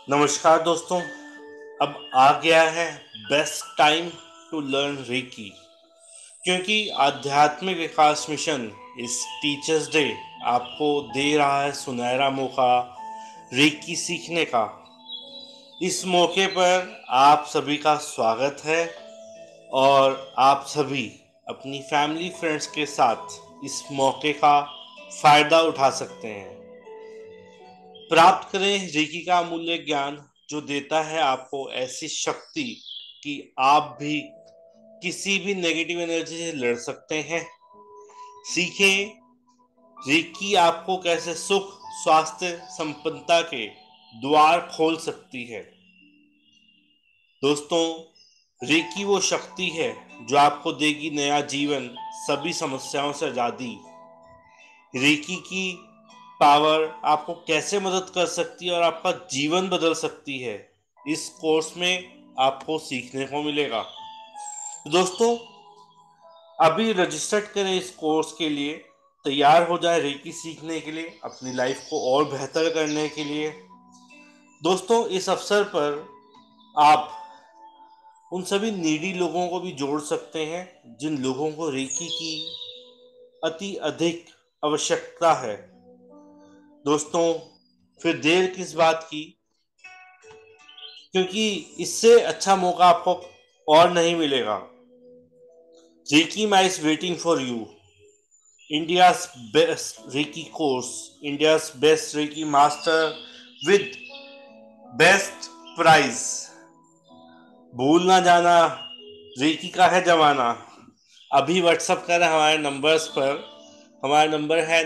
नमस्कार दोस्तों। अब आ गया है best time to learn reiki, क्योंकि आध्यात्मिक विकास मिशन इस टीचर्स डे आपको दे रहा है सुनहरा मौका रेकी सीखने का। इस मौके पर आप सभी का स्वागत है और आप सभी अपनी फैमिली फ्रेंड्स के साथ इस मौके का फायदा उठा सकते हैं। प्राप्त करें रेकी का अमूल्य ज्ञान, जो देता है आपको ऐसी शक्ति कि आप भी किसी भी नेगेटिव एनर्जी से लड़ सकते हैं। सीखें रेकी आपको कैसे सुख, स्वास्थ्य, संपन्नता के द्वार खोल सकती है। दोस्तों, रेकी वो शक्ति है जो आपको देगी नया जीवन, सभी समस्याओं से आजादी। रेकी की पावर आपको कैसे मदद कर सकती है और आपका जीवन बदल सकती है, इस कोर्स में आपको सीखने को मिलेगा। तो दोस्तों, अभी रजिस्टर करें इस कोर्स के लिए, तैयार हो जाए रेकी सीखने के लिए, अपनी लाइफ को और बेहतर करने के लिए। दोस्तों, इस अवसर पर आप उन सभी नीडी लोगों को भी जोड़ सकते हैं जिन लोगों को रेकी की अति अधिक आवश्यकता है। दोस्तों, फिर देर किस बात की, क्योंकि इससे अच्छा मौका आपको और नहीं मिलेगा। Reiki my is waiting for you. India's best reiki course, India's best reiki master with best prize. भूल ना जाना, रेकी का है जमाना। अभी व्हाट्सअप करें हमारे नंबर्स पर। हमारा नंबर है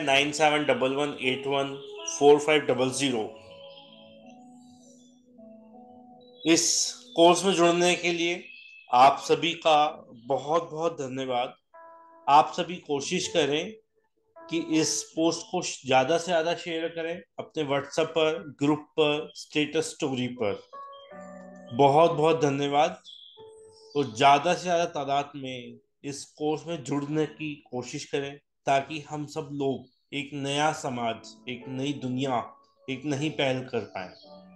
9711814500। इस कोर्स में जुड़ने के लिए आप सभी का बहुत बहुत धन्यवाद। आप सभी कोशिश करें कि इस पोस्ट को ज़्यादा से ज़्यादा शेयर करें अपने व्हाट्सएप पर, ग्रुप पर, स्टेटस स्टोरी पर। बहुत बहुत धन्यवाद। तो ज़्यादा से ज़्यादा तादाद में इस कोर्स में जुड़ने की कोशिश करें, ताकि हम सब लोग एक नया समाज, एक नई दुनिया, एक नई पहल कर पाए।